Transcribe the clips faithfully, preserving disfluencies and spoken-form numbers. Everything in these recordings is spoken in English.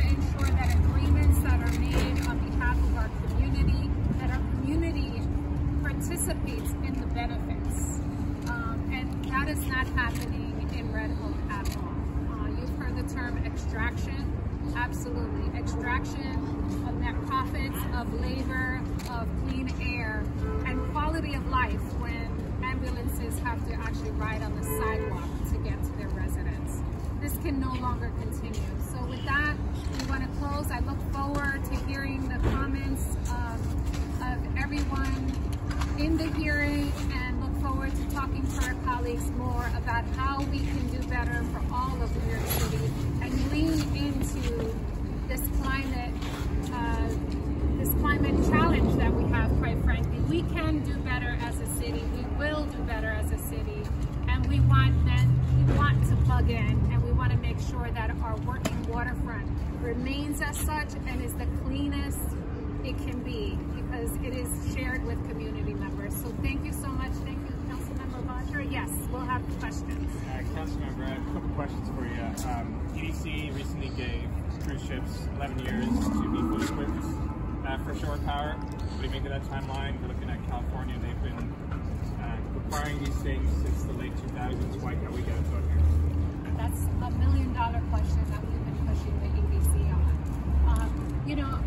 ensure that agreements that are made on behalf of our community, that our community participates in the benefits. Um, and that is not happening in Red Hook at all. Uh, you've heard the term extraction. Absolutely. Extraction of net profits, of labor, of clean air, and quality of life when ambulances have to actually ride on the sidewalk to get to their residents. This can no longer continue. So with that, we want to close. I look forward to hearing the comments um, of everyone in the hearing, and look forward to talking to our colleagues more about how we can do better for all of New York City and lean into this climate, uh, this climate challenge that we have, quite frankly. We can do better as a city. We will do better as a city, and we want that. We want to plug in, and we want to make sure that our working waterfront remains as such and is the cleanest it can be, because it is shared with community members. So thank you so much. Thank you, Councilmember Vajra. Yes, we'll have questions. Uh, Councilmember, I have a couple questions for you. Um, E D C recently gave cruise ships eleven years to be fully equipped uh, for shore power. What do you make of that timeline? We're looking at California. They've been uh, requiring these things since the late two thousands. Why can't we get it done here? That's a million dollar question that we've been pushing the E D C on. Um, you know,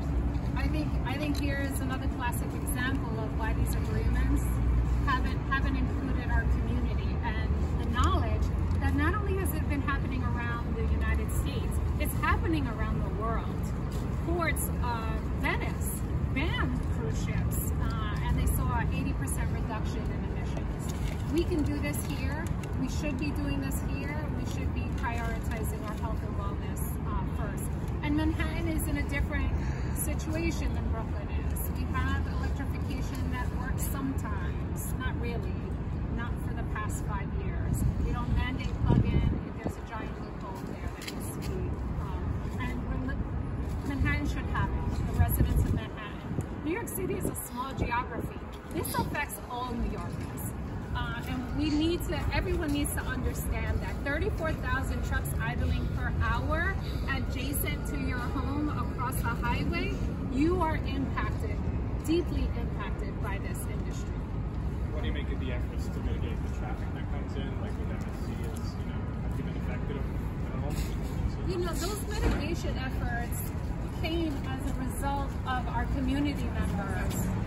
I think I think here is another classic example of why these agreements haven't haven't included our community, and the knowledge that not only has it been happening around the United States, it's happening around the world. Ports, uh, Venice banned cruise ships, uh, and they saw an eighty percent reduction in emissions. We can do this here. We should be doing this here. We should be prioritizing our health and wellness uh, first. And Manhattan is in a different situation than Brooklyn is. We have electrification that works sometimes, not really, not for the past five years. We don't mandate plug-in if there's a giant loophole there that needs to be, um, and we're, Manhattan should have it, the residents of Manhattan. New York City is a small geography. This affects all New Yorkers. Uh, and we need to, everyone needs to understand that thirty-four thousand trucks idling per hour adjacent to your home across the highway, you are impacted, deeply impacted by this industry. What do you make of the efforts to mitigate the traffic that comes in, like with M S C is, you know, have you been effective at all? You know, those mitigation efforts came as a result of our community members